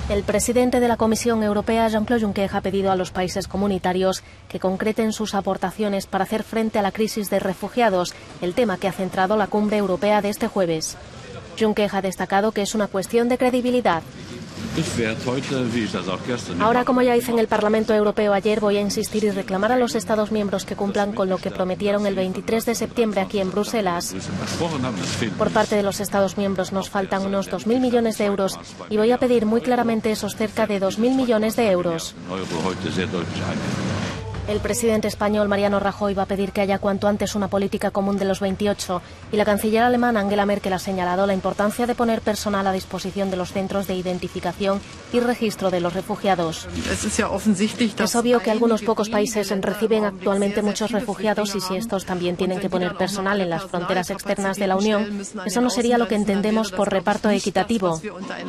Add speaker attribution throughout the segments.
Speaker 1: El presidente de la Comisión Europea, Jean-Claude Juncker, ha pedido a los países comunitarios que concreten sus aportaciones para hacer frente a la crisis de refugiados, el tema que ha centrado la cumbre europea de este jueves. Juncker ha destacado que es una cuestión de credibilidad. Ahora, como ya hice en el Parlamento Europeo ayer, voy a insistir y reclamar a los Estados miembros que cumplan con lo que prometieron el 23 de septiembre aquí en Bruselas. Por parte de los Estados miembros nos faltan unos 2.000 millones de euros y voy a pedir muy claramente esos cerca de 2.000 millones de euros. El presidente español, Mariano Rajoy, va a pedir que haya cuanto antes una política común de los 28 y la canciller alemana Angela Merkel ha señalado la importancia de poner personal a disposición de los centros de identificación y registro de los refugiados. Es obvio que algunos pocos países reciben actualmente muchos refugiados y si estos también tienen que poner personal en las fronteras externas de la Unión, eso no sería lo que entendemos por reparto equitativo.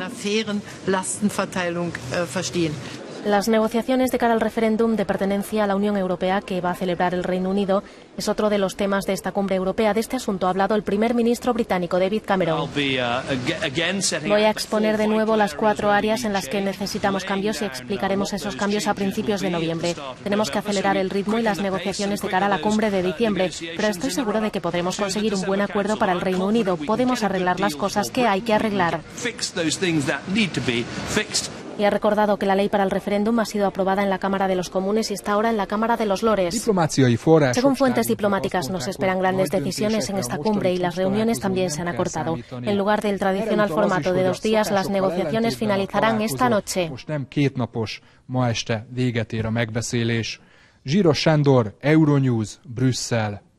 Speaker 1: Las negociaciones de cara al referéndum de pertenencia a la Unión Europea que va a celebrar el Reino Unido es otro de los temas de esta cumbre europea. De este asunto ha hablado el primer ministro británico, David Cameron. Voy a exponer de nuevo las 4 áreas en las que necesitamos cambios y explicaremos esos cambios a principios de noviembre. Tenemos que acelerar el ritmo y las negociaciones de cara a la cumbre de diciembre, pero estoy seguro de que podremos conseguir un buen acuerdo para el Reino Unido. Podemos arreglar las cosas que hay que arreglar. Y ha recordado que la ley para el referéndum ha sido aprobada en la Cámara de los Comunes y está ahora en la Cámara de los Lores. Según fuentes diplomáticas, nos esperan grandes decisiones en esta cumbre y las reuniones también se han acortado. En lugar del tradicional formato de 2 días, las negociaciones finalizarán esta noche.
Speaker 2: Zsíros Sándor, Euronews, Brüsszel.